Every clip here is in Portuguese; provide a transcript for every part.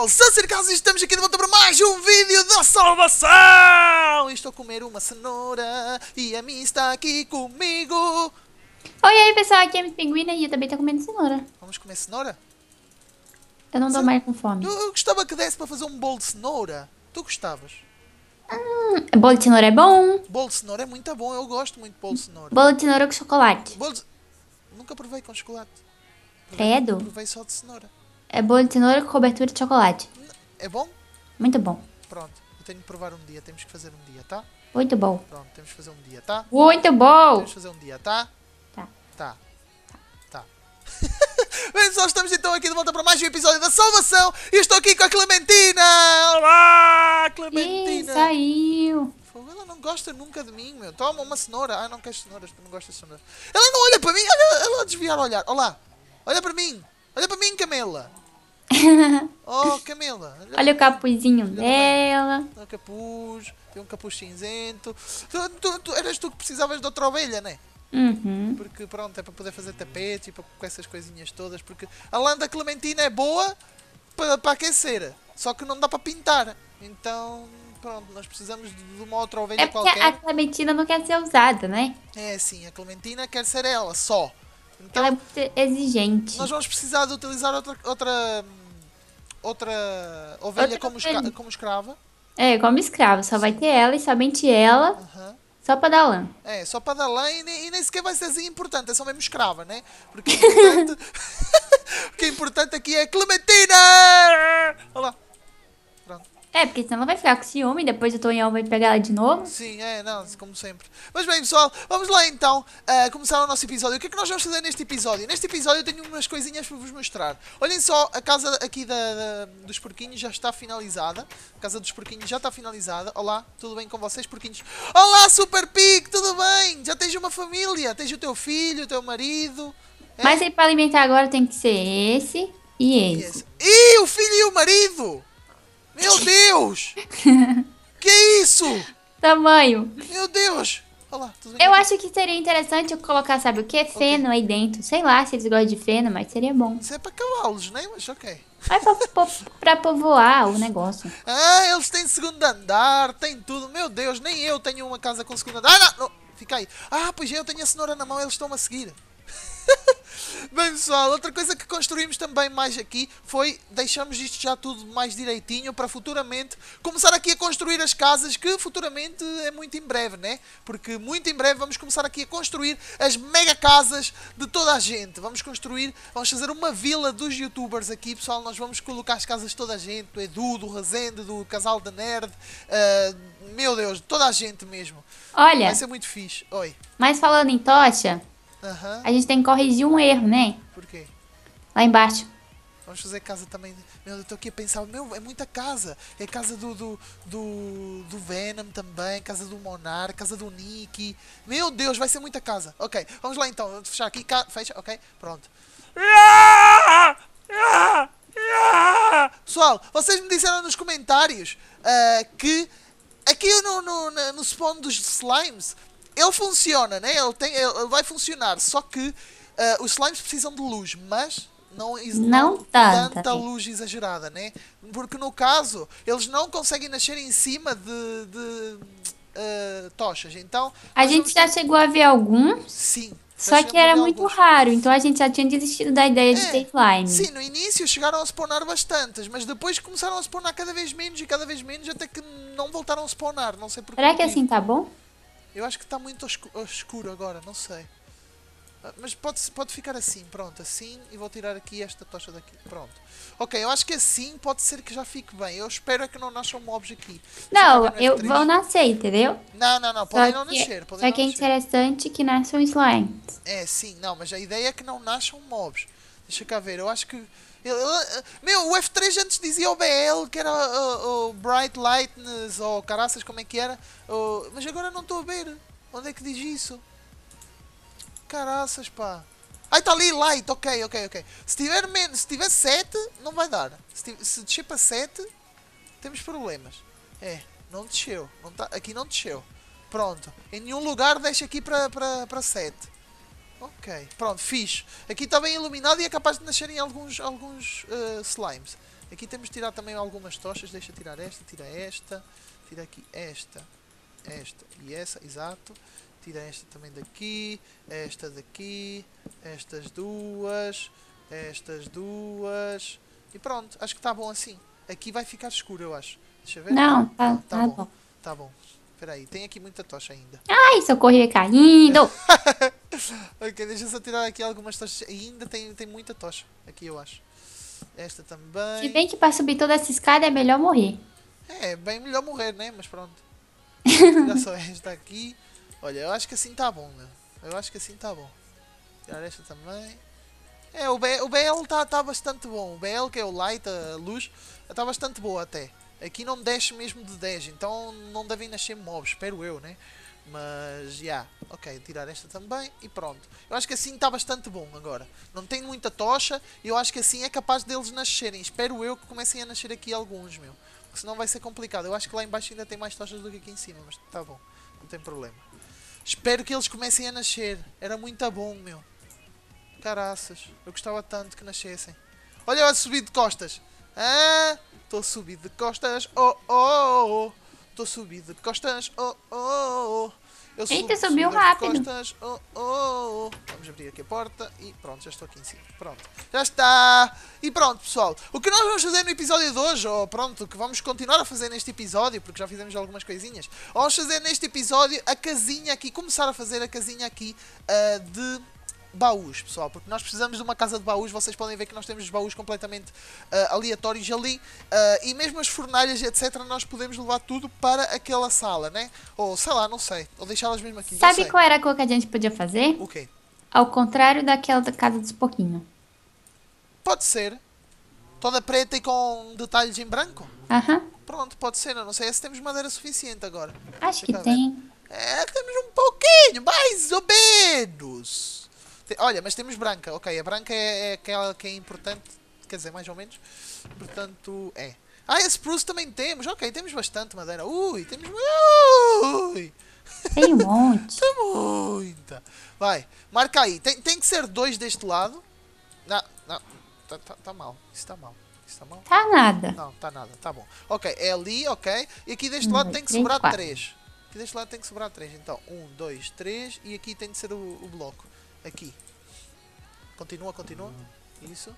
pessoal, sou Circaso e estamos aqui de volta para mais um vídeo da salvação! E estou a comer uma cenoura e a mim está aqui comigo. Oi, aí pessoal, aqui é a Miss Pinguina e eu também tô comendo cenoura. Vamos comer cenoura? Eu não tô mais com fome. Eu gostava que desse para fazer um bolo de cenoura. Tu gostavas? Bolo de cenoura é bom. Bolo de cenoura é muito bom, eu gosto muito de bolo de cenoura. Bolo de cenoura com chocolate. Bolo de... Nunca provei com chocolate. Credo. Provei só de cenoura. É bolo de cenoura com cobertura de chocolate. É bom? Muito bom. Pronto, eu tenho que provar um dia, temos que fazer um dia, tá? Muito bom. Pronto, temos que fazer um dia, tá? Muito bom. Temos que fazer um dia, tá? Tá. Tá. Bem, pessoal, estamos então aqui de volta para mais um episódio da salvação e estou aqui com a Clementina! Olá, Clementina! Ih, saiu. Fogo, ela não gosta nunca de mim, meu. Toma uma cenoura. Ah, não queres cenouras, tu não gostas de cenouras. Ela não olha para mim, olha ela a desviar o olhar. Olá, olha para mim. Olha para mim, Camila. Oh, Camila. Olha o capuzinho dela. Olha o capuz, tem um capuz cinzento. Eras tu que precisavas de outra ovelha, não é? Uhum. Porque pronto, é para poder fazer tapete e para, com essas coisinhas todas. Porque a lã da Clementina é boa para aquecer, só que não dá para pintar. Então, pronto, nós precisamos de uma outra ovelha É porque qualquer. a Clementina não quer ser usada, né? É sim, a Clementina quer ser ela, só. Então, Ela é muito exigente. nós vamos precisar de utilizar outra ovelha Outra como, ovelha. como escrava. É, como escrava. Só vai ter ela e somente ela. Aham. Só pra dar lã. É, só para dar lã e nem sequer vai ser assim importante, é só mesmo escrava, né? Porque o importante, o que é importante aqui é a Clementina! Olha lá. Pronto. É, porque senão ela vai ficar com ciúme e depois o Tonhão vai pegar ela de novo. Sim, é, não, como sempre. Mas bem, pessoal, vamos lá então começar o nosso episódio. O que é que nós vamos fazer neste episódio? Neste episódio eu tenho umas coisinhas para vos mostrar. Olhem só, a casa aqui dos porquinhos já está finalizada. A casa dos porquinhos já está finalizada. Olá, tudo bem com vocês, porquinhos? Olá, Super Pig, tudo bem? Já tens uma família, tens o teu filho, o teu marido. É? Mas aí pra alimentar agora tem que ser esse e E esse. Ih, o filho e o marido! Meu Deus! Que é isso? Tamanho. Meu Deus! Olá, tudo bem? Eu acho que seria interessante eu colocar, sabe o que? Feno aí dentro. Sei lá se eles gostam de feno, mas seria bom. Isso é para cavalos, né? Mas ok. Mas pra povoar o negócio. Ah, eles têm segundo andar, têm tudo. Meu Deus, nem eu tenho uma casa com segundo andar. Ah, não! Fica aí. Ah, pois eu tenho a cenoura na mão, eles estão-me a seguir. Bem, pessoal, outra coisa que construímos também mais aqui foi deixamos isto já tudo mais direitinho para futuramente começar aqui a construir as casas, que futuramente é muito em breve, né? Porque muito em breve vamos começar aqui a construir as mega casas de toda a gente. Vamos construir, vamos fazer uma vila dos youtubers aqui, pessoal. Nós vamos colocar as casas de toda a gente, do Edu, do Rezende, do Casal da Nerd, meu Deus, toda a gente mesmo. Olha, Vai ser muito fixe. Oi. mas falando em tocha, Aham. a gente tem que corrigir um erro, né? Por quê? Lá embaixo. Vamos fazer casa também. Meu, eu estou aqui a pensar, meu, é muita casa. É casa do Venom também, casa do Monark, casa do Nick. Meu Deus, vai ser muita casa. Ok, vamos lá então. Vou fechar aqui. Fecha, ok, pronto. Pessoal, vocês me disseram nos comentários que aqui no spawn dos slimes ele funciona, né? Ele vai funcionar, só que os slimes precisam de luz, mas não tanta luz exagerada, né? Porque no caso, eles não conseguem nascer em cima de tochas. Então, A gente já chegou a ver algum, sim. só que era muito raro, então a gente já tinha desistido da ideia de ter slime. Sim, no início chegaram a spawnar bastantes, mas depois começaram a spawnar cada vez menos e cada vez menos, até que não voltaram a spawnar, não sei porquê. Será que assim tá bom? Eu acho que está muito escuro agora, não sei. Mas pode ficar assim, pronto, assim, e vou tirar aqui esta tocha daqui, pronto. Ok, eu acho que assim pode ser que já fique bem. Eu espero é que não nasçam mobs aqui. Não, eu vou nascer, entendeu? Não, podem não nascer. Só que é interessante que nasçam slimes. É, sim, não, mas a ideia é que não nasçam mobs. Deixa cá ver, eu acho que... Meu, o F3 antes dizia o BL, que era o Bright Lightness, ou caraças, como é que era? Mas agora não estou a ver. Onde é que diz isso? Caraças, pá. Ai, está ali, light, ok. Se tiver 7, não vai dar. Se descer para 7, temos problemas. É, não desceu. Aqui não desceu. Pronto. Em nenhum lugar deixa aqui para 7. Ok, pronto, fixe. Aqui está bem iluminado e é capaz de nascerem alguns slimes. Aqui temos de tirar também algumas tochas. Deixa tirar esta, tira esta. Tira aqui esta e essa, exato. Tira esta também daqui, esta daqui, estas duas e pronto, acho que está bom assim. Aqui vai ficar escuro, eu acho. Deixa eu ver. Não, Tá tá bom, bom. tá bom. Espera aí, tem aqui muita tocha ainda. Ai, socorro, ia caindo. Ok, deixa eu só tirar aqui algumas tochas. Ainda tem muita tocha aqui, eu acho. Esta Se também. bem que pra subir toda essa escada é melhor morrer. É, bem melhor morrer, né? Mas pronto. Tirar só esta aqui. Olha, eu acho que assim tá bom, meu. Eu acho que assim tá bom. Tirar esta também. É, o BL tá bastante bom. O BL, que é o Light, a luz, tá bastante boa até. Aqui não desce mesmo de 10, então não devem nascer mobs, espero eu, né? Mas, já. Yeah. Ok, tirar esta também e pronto. Eu acho que assim está bastante bom agora. Não tem muita tocha e eu acho que assim é capaz deles nascerem. Espero eu que comecem a nascer aqui alguns, meu. Porque senão vai ser complicado. Eu acho que lá em baixo ainda tem mais tochas do que aqui em cima, mas tá bom. Não tem problema. Espero que eles comecem a nascer. Era muito bom, meu. Caraças. Eu gostava tanto que nascessem. Olha eu a subir de costas. Ah, estou a subir de costas. Oh, oh, oh. Estou a subir de costas. Oh, oh, oh. Eu Eita, subo subiu de rápido. costas. Oh, oh, oh. Vamos abrir aqui a porta. E pronto, já estou aqui em cima. Pronto. Já está. E pronto, pessoal. O que nós vamos fazer no episódio de hoje, ou pronto, o que vamos continuar a fazer neste episódio, porque já fizemos algumas coisinhas. Vamos fazer neste episódio a casinha aqui. Começar a fazer a casinha aqui de baús, pessoal, porque nós precisamos de uma casa de baús. Vocês podem ver que nós temos baús completamente aleatórios ali, e mesmo as fornalhas, etc, nós podemos levar tudo para aquela sala, né? Ou sei lá, não sei, ou deixá-las mesmo aqui, não Sabe sei. qual era a cor que a gente podia fazer? O quê? Ao contrário daquela da casa dos porquinhos. Pode ser. Toda preta e com detalhes em branco? Aham, Pronto, pode ser. Eu não sei se temos madeira suficiente agora. acho Deixa que cá ver. tem. É, temos um pouquinho, mais ou menos. Olha, mas temos branca. Ok, a branca é aquela que é importante. Quer dizer, mais ou menos. Portanto, é. Ah, esse spruce também temos. Ok, temos bastante madeira. Ui, temos... Ui! Tem um monte. Tem muita. Vai, marca aí. Tem que ser 2 deste lado. Não, não. Tá mal. Isso tá mal. Isso tá mal? Tá nada. Não, tá nada. Tá bom. Ok, é ali, ok. E aqui deste Um, lado dois, tem que três, sobrar quatro. 3. Aqui deste lado tem que sobrar 3. Então, 1, 2, 3. E aqui tem de ser o bloco. Aqui. Continua, continua. Isso.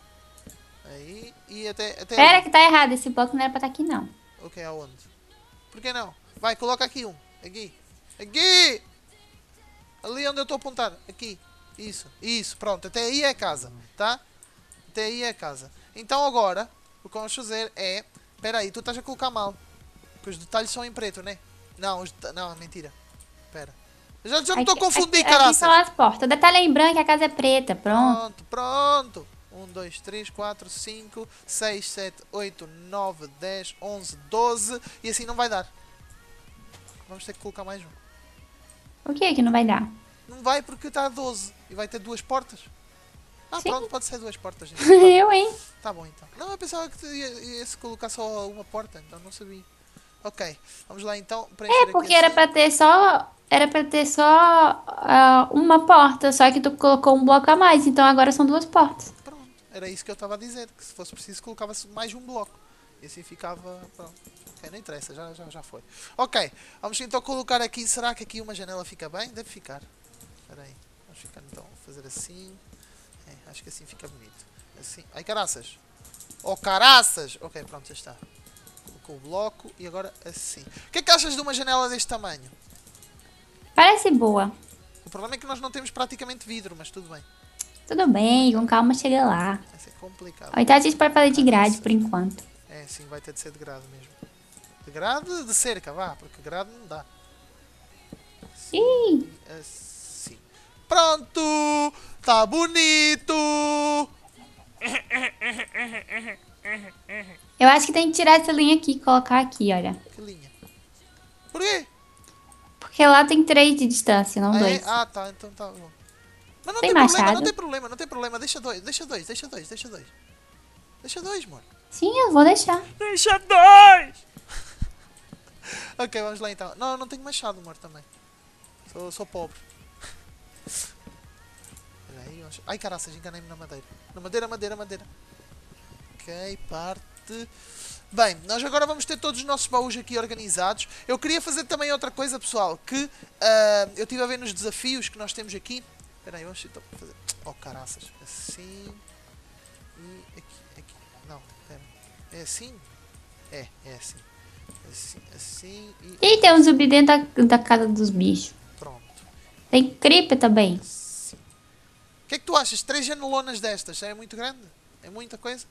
Aí. E até Pera ali. que tá errado. Esse bloco não era pra estar aqui, não. Ok, aonde? Por que não? Vai, coloca aqui um. Aqui. Aqui! Ali onde eu estou a apontar. Aqui. Isso. Isso. Pronto. Até aí é a casa. Tá? Até aí é a casa. Então agora, o que vamos fazer é... Espera aí, tu estás a colocar mal. Porque os detalhes são em preto, né? Não, não, é mentira. Espera. Eu já me estou a confundir, aqui caraças. são as portas. O detalhe é em branco e a casa é preta. Pronto. Pronto. 1, 2, 3, 4, 5, 6, 7, 8, 9, 10, 11, 12. E assim não vai dar. Vamos ter que colocar mais um. O que é que não vai dar? Não vai porque está a 12. E vai ter 2 portas. Ah, Sim. pronto, pode ser 2 portas. Então. Eu, hein? Tá bom, então. Não, eu pensava que ia-se colocar só uma porta, então não sabia. Ok, vamos lá então preencher É, aqui porque assim. era pra ter só... Era pra ter só uma porta. Só que tu colocou um bloco a mais. Então agora são 2 portas. Pronto, era isso que eu estava a dizer. Que se fosse preciso colocava-se mais um bloco. E assim ficava... Pronto. Ok, não interessa, já foi. Ok, vamos então colocar aqui... Será que aqui uma janela fica bem? Deve ficar. Espera aí. Vamos ficar então, fazer assim. É, acho que assim fica bonito. Assim. Ai, caraças. Oh, caraças! Ok, pronto, já está. Colocou o bloco e agora assim. O que é que achas de uma janela deste tamanho? Parece boa. O problema é que nós não temos praticamente vidro, mas tudo bem. Tudo bem, com calma chega lá. Vai ser complicado. Ou então a gente pode fazer de grade por enquanto. É, sim, vai ter de ser de grade mesmo. De grade de cerca, vá, porque grade não dá. Ih, Assim. Pronto! Tá bonito! eu acho que tem que tirar essa linha aqui e colocar aqui, olha. Que linha. Por quê? Porque lá tem 3 de distância, não Ah, 2. é? Ah, tá, então tá bom. Mas não Tem tem problema, machado? não tem problema, não tem problema. Deixa 2, deixa 2, deixa 2, deixa 2. Deixa 2, amor. Sim, eu vou deixar. Deixa 2! Ok, vamos lá então. Não, eu não tenho machado, amor, também. Sou pobre. Espera aí, ai, caraças, enganei-me na madeira. Na madeira. Ok, Ok, parte. Bem, nós agora vamos ter todos os nossos baús aqui organizados. Eu queria fazer também outra coisa, pessoal, que eu estive a ver nos desafios que nós temos aqui. Espera aí, vamos fazer... Oh, caraças. Assim... E aqui. Não, espera. É assim? É assim. Assim e... E tem um zumbi dentro da casa dos bichos. Pronto. Tem creeper também. Assim. O que é que tu achas? 3 janelonas destas, é muito grande? É muita coisa?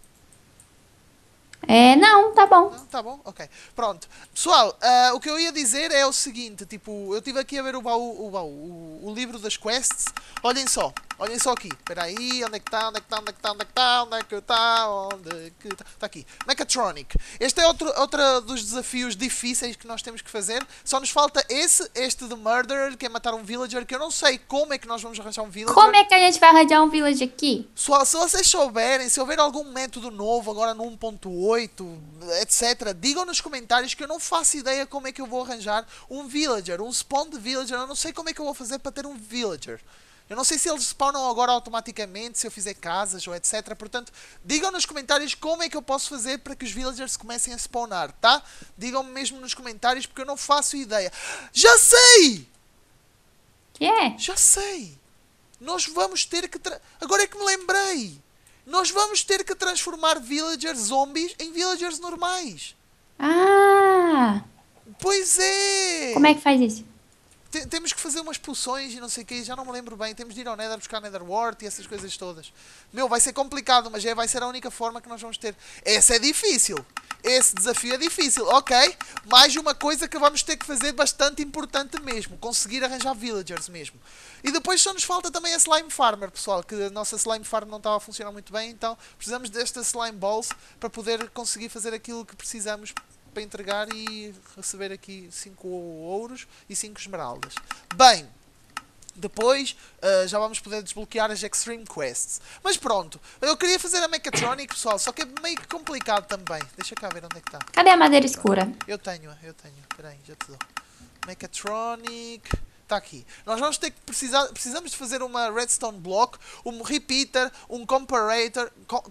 É, não, tá bom. Não, tá bom, ok. Pronto. Pessoal, o que eu ia dizer é o seguinte, tipo, eu estive aqui a ver o livro das quests. Olhem só aqui. Espera aí, onde é que está? Onde é que está? Está aqui. Mechatronic. Este é outro dos desafios difíceis que nós temos que fazer. Só nos falta este de Murderer, que é matar um villager, que eu não sei como é que nós vamos arranjar um villager. Como é que a gente vai arranjar um village aqui? Pessoal, se vocês souberem, se houver algum método novo agora no 1.8, etc, digam nos comentários que eu não faço ideia como é que eu vou arranjar um villager, um spawn de villager. Eu não sei como é que eu vou fazer para ter um villager. Eu não sei se eles spawnam agora automaticamente, se eu fizer casas ou etc. Portanto, digam nos comentários como é que eu posso fazer para que os villagers comecem a spawnar, tá? Digam-me mesmo nos comentários porque eu não faço ideia. Já sei! Que é? Já sei! Nós vamos ter que... Agora é que me lembrei! Nós vamos ter que transformar villagers zombies em villagers normais. Ah! Pois é! Como é que faz isso? Temos que fazer umas poções e não sei o que, já não me lembro bem. Temos de ir ao Nether buscar Nether Wart e essas coisas todas. Meu, vai ser complicado, mas vai ser a única forma que nós vamos ter. Esse é difícil. Esse desafio é difícil, ok? Mais uma coisa que vamos ter que fazer bastante importante mesmo. Conseguir arranjar villagers mesmo. E depois só nos falta também a Slime Farmer, pessoal. Que a nossa Slime Farm não estava a funcionar muito bem. Então precisamos desta Slime Balls para poder conseguir fazer aquilo que precisamos para entregar e receber aqui 5 ouros e 5 esmeraldas. Bem, depois já vamos poder desbloquear as Extreme Quests. Mas pronto, eu queria fazer a Mechatronic, pessoal, só que é meio que complicado também. Deixa cá ver onde é que está. Cadê a madeira escura? Eu tenho. Espera aí, já te dou. Mechatronic... Está aqui. Nós vamos ter que precisamos de fazer uma redstone block, um repeater, um comparator,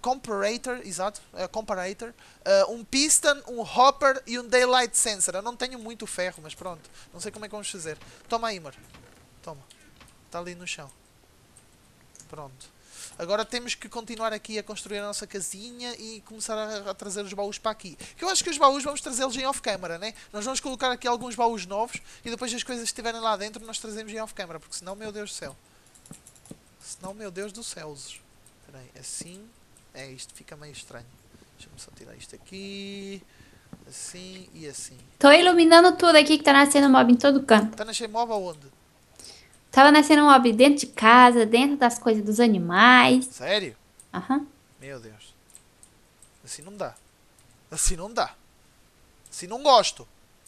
um piston, um hopper e um daylight sensor. Eu não tenho muito ferro, mas pronto. Não sei como é que vamos fazer. Toma aí, Mar. Toma. Está ali no chão. Pronto. Agora temos que continuar aqui a construir a nossa casinha e começar a trazer os baús para aqui. Que eu acho que os baús vamos trazê-los em off-camera, né? Nós vamos colocar aqui alguns baús novos e depois as coisas que estiverem lá dentro nós trazemos em off-camera. Porque senão, meu Deus do céu. Senão, meu Deus do céu. Espera aí, assim... isto fica meio estranho. Deixa-me só tirar isto aqui... Assim e assim. Tô iluminando tudo aqui que tá nascendo mob em todo canto. Está nascendo mob aonde? Tava nascendo mob dentro de casa, dentro das coisas dos animais. Sério? Aham. Meu Deus. Assim não dá. Assim não dá. Assim não gosto.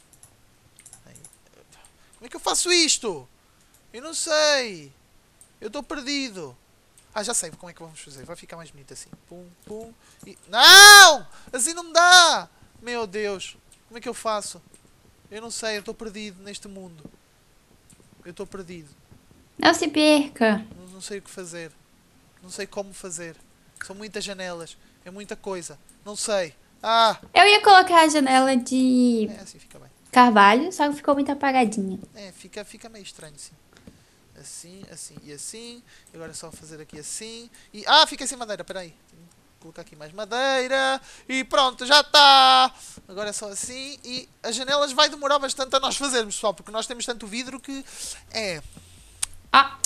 Como é que eu faço isto? Eu não sei. Eu estou perdido. Ah, já sei como é que vamos fazer. Vai ficar mais bonito assim. Pum, pum. E... Não! Assim não dá! Meu Deus. Como é que eu faço? Eu não sei. Eu estou perdido neste mundo. Eu estou perdido. Não se perca. Não sei o que fazer. Não sei como fazer. São muitas janelas. É muita coisa. Não sei. Ah! Eu ia colocar a janela de Assim fica bem. carvalho, só que ficou muito apagadinha. Fica meio estranho assim. Assim, assim e assim. E agora é só fazer aqui assim. E... Ah, fica sem madeira, peraí. Tenho que colocar aqui mais madeira. E pronto, já está. Agora é só assim. E as janelas vai demorar bastante a nós fazermos, pessoal. Porque nós temos tanto vidro que... Ah!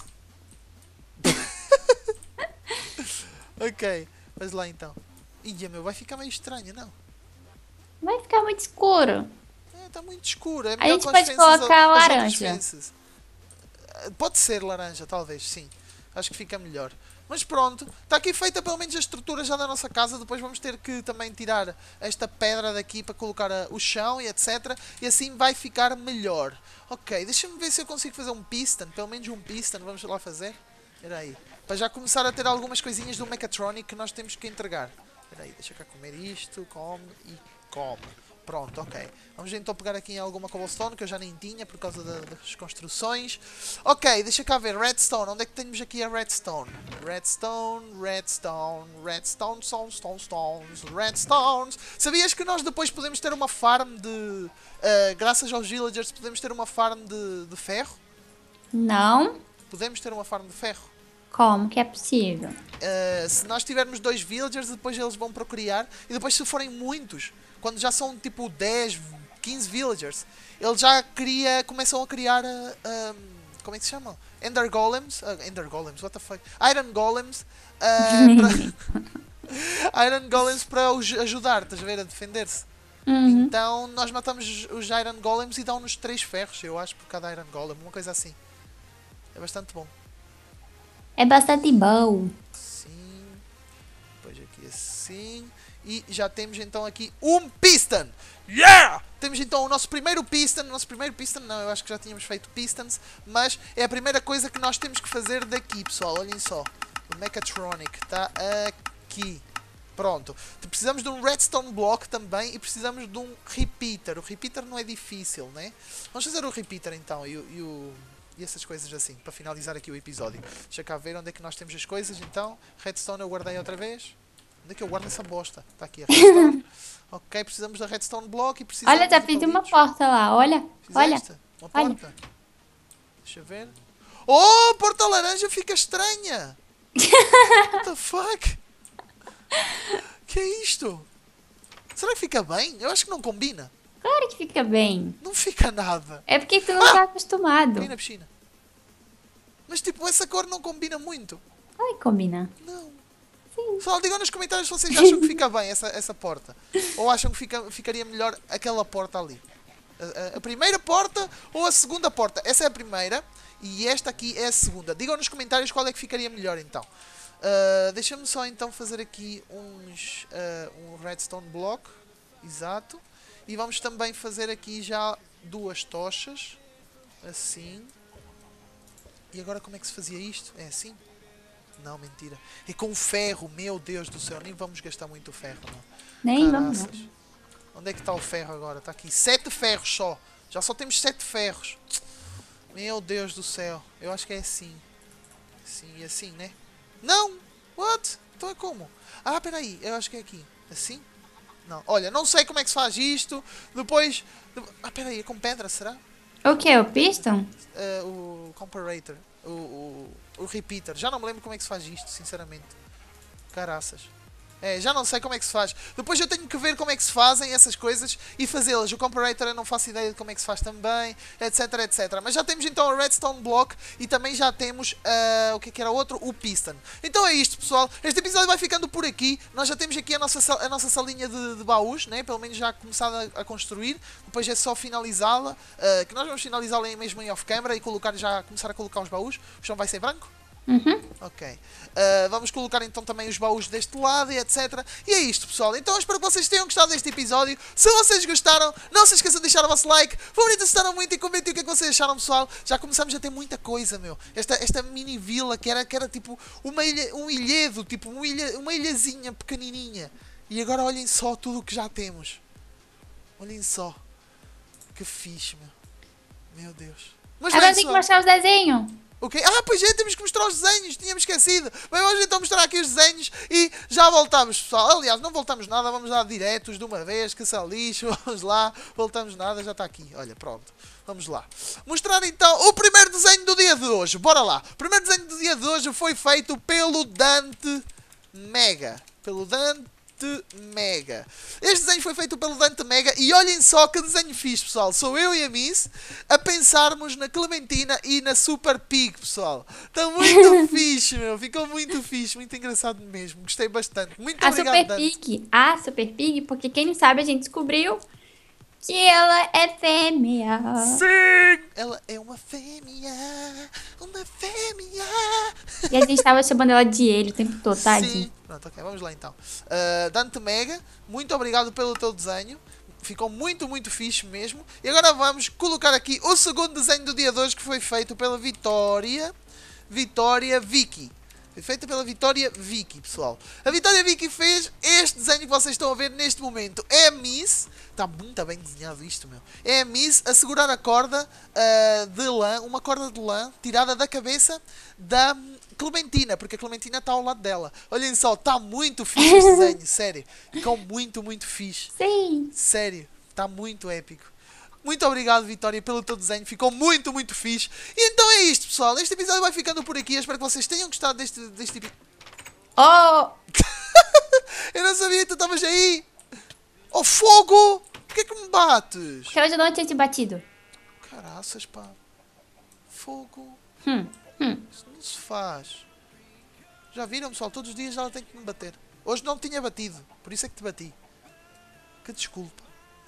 Ok, mas lá então. Ia, meu, vai ficar meio estranho, não? Vai ficar muito escuro. Está muito escuro. É A melhor gente com as pode fences, colocar as outras laranja. fences. Pode ser laranja, talvez, sim. Acho que fica melhor. Mas pronto, está aqui feita pelo menos a estrutura já da nossa casa. Depois vamos ter que também tirar esta pedra daqui para colocar o chão e etc. E assim vai ficar melhor. Ok, deixa-me ver se eu consigo fazer um piston. Pelo menos um piston, vamos lá fazer. Espera aí. Para já começar a ter algumas coisinhas do Mechatronic que nós temos que entregar. Espera aí, deixa cá comer isto. Come e come. Pronto, ok. Vamos então pegar aqui em alguma cobblestone, que eu já nem tinha por causa das construções. Ok, deixa cá ver. Redstone. Onde é que temos aqui a redstone? Redstone, redstone, redstone, stones, redstones. Sabias que nós depois podemos ter uma farm de... graças aos villagers, podemos ter uma farm de ferro? Não? Podemos ter uma farm de ferro. Como que é possível? Se nós tivermos 2 villagers, depois eles vão procriar. E depois se forem muitos, quando já são tipo 10, 15 villagers, eles já começam a criar... como é que se chama? Ender Golems. Ender Golems, what the fuck? Iron Golems. Iron Golems para os ajudar, estás a ver? A defender-se. Uhum. Então nós matamos os Iron Golems e dão-nos 3 ferros, eu acho, por cada Iron Golem. Uma coisa assim. É bastante bom. É bastante bom. Sim. Depois aqui assim. E já temos então aqui um piston. Yeah! Temos então o nosso primeiro piston. Nosso primeiro piston, não, eu acho que já tínhamos feito pistons. Mas é a primeira coisa que nós temos que fazer daqui, pessoal. Olhem só. O Mechatronic está aqui. Pronto. Precisamos de um redstone block também e precisamos de um repeater. O repeater não é difícil, né? Vamos fazer o repeater então e essas coisas assim, para finalizar aqui o episódio. Deixa cá ver onde é que nós temos as coisas então. Redstone eu guardei outra vez. Onde é que eu guardo essa bosta? Está aqui a redstone. Ok, precisamos da redstone block e precisamos... Olha, já fiz uma porta lá, olha. Fizeste? Olha. Uma olha. porta? Deixa eu ver. Oh, a porta laranja fica estranha! What the fuck? Que é isto? Será que fica bem? Eu acho que não combina. Claro que fica bem. Não fica nada. É porque tu não tá acostumado. Caí na piscina. Mas tipo, essa cor não combina muito. Ai, combina. Não. Sim. Pessoal, digam nos comentários se vocês acham que fica bem essa porta. Ou acham que ficaria melhor aquela porta ali. A primeira porta ou a segunda porta. Essa é a primeira e esta aqui é a segunda. Digam nos comentários qual é que ficaria melhor então. Deixa-me só então fazer aqui um redstone block. Exato. E vamos também fazer aqui já 2 tochas. Assim. E agora como é que se fazia isto? É assim? Não, mentira. É com ferro, meu Deus do céu. Nem vamos gastar muito ferro, não. Nem vamos não. Onde é que está o ferro agora? Está aqui. 7 ferros só. Já só temos 7 ferros. Meu Deus do céu. Eu acho que é assim. Assim e assim, né? Não! What? Então é como? Ah, peraí. Eu acho que é aqui. Assim? Não. Olha, não sei como é que se faz isto. Depois... Ah, peraí. É com pedra, será? O que? O piston? O comparator. O repeater. Já não me lembro como é que se faz isto, sinceramente. Caraças. Já não sei como é que se faz. Depois eu tenho que ver como é que se fazem essas coisas e fazê-las. O comparator eu não faço ideia de como é que se faz também, etc, etc. Mas já temos então a redstone block e também já temos o que era outro? O piston. Então é isto, pessoal. Este episódio vai ficando por aqui. Nós já temos aqui a nossa salinha de baús, né? Pelo menos já começada a construir. Depois é só finalizá-la. Que nós vamos finalizá-la mesmo em off-camera e começar a colocar os baús. O chão vai ser branco? Uhum. Ok. Vamos colocar então também os baús deste lado e etc. E é isto, pessoal. Então eu espero que vocês tenham gostado deste episódio. Se vocês gostaram, não se esqueçam de deixar o vosso like. Favoritos se gostaram muito e comentem o que é que vocês acharam, pessoal. Já começamos a ter muita coisa, meu. Esta mini vila que era tipo uma ilha, um ilhedo, tipo uma ilhazinha pequenininha. E agora olhem só tudo o que já temos. Olhem só. Que fixe, meu. Meu Deus. Mas Agora bem, tem que pessoal, mostrar os desenhos. ok? Ah, pois é, temos que mostrar os desenhos, tínhamos esquecido. Bem, vamos então mostrar aqui os desenhos e já voltamos, pessoal. Aliás, não voltamos nada, vamos lá diretos de uma vez, que são lixo, vamos lá, voltamos nada, já está aqui. Olha, pronto, vamos lá. Mostrar então o primeiro desenho do dia de hoje, bora lá. O primeiro desenho do dia de hoje foi feito pelo Dante Mega. Pelo Dante Mega. Este desenho foi feito pelo Dante Mega e olhem só que desenho fixe, pessoal. Sou eu e a Miss a pensarmos na Clementina e na Super Pig, pessoal. Está muito fixe, meu. Ficou muito fixe, muito engraçado mesmo. Gostei bastante. Muito A obrigado, Super Dante. Pig. A Super Pig, porque quem não sabe, a gente descobriu que ela é fêmea. Sim! Ela é uma fêmea. Uma fêmea. E a gente tava chamando ela de ele o tempo todo, Sim. tadinho. Pronto, ok, vamos lá então. Dante Mega, muito obrigado pelo teu desenho. Ficou muito, muito fixe mesmo. E agora vamos colocar aqui o segundo desenho do dia de hoje que foi feito pela Vitória Vicky. Foi feita pela Vitória Vicky, pessoal. A Vitória Vicky fez este desenho que vocês estão a ver neste momento. É a Miss. Está muito bem desenhado isto, meu. É a Miss a segurar a corda de lã. Uma corda de lã tirada da cabeça da Clementina. Porque a Clementina está ao lado dela. Olhem só, está muito fixe este desenho. Sério. Ficou muito, muito fixe. Sim. Sério. Está muito épico. Muito obrigado, Vitória, pelo teu desenho. Ficou muito, muito fixe. E então é isto, pessoal. Este episódio vai ficando por aqui. Eu espero que vocês tenham gostado deste episódio. Oh! Eu não sabia que tu estavas aí. Oh, fogo! Porquê que me bates? Porque hoje eu não tinha te batido. Caraças, pá. Fogo. Hum. Isso não se faz. Já viram, pessoal? Todos os dias ela tem que me bater. Hoje não me tinha batido. Por isso é que te bati. Que desculpa.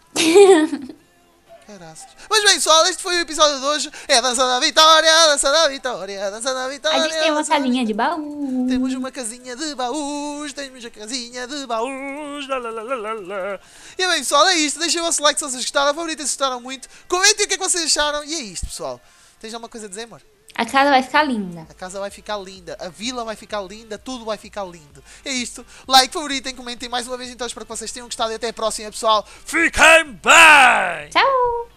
Caraças. Mas bem, pessoal, este foi o episódio de hoje. É a dança da vitória, a dança da vitória, a dança da vitória. A gente tem uma casinha de baú. Temos uma casinha de baús, temos a casinha de baús. Lá, lá, lá, lá, lá. E bem, pessoal, é isto. Deixem o vosso like se vocês gostaram, favoritem se gostaram muito. Comentem o que é que vocês acharam. E é isto, pessoal. Tens alguma coisa a dizer, amor? A casa vai ficar linda. A casa vai ficar linda, a vila vai ficar linda, tudo vai ficar lindo. É isto. Like, favoritem, comentem mais uma vez. Então espero que vocês tenham gostado e até a próxima, pessoal. Fiquem bem! Tchau!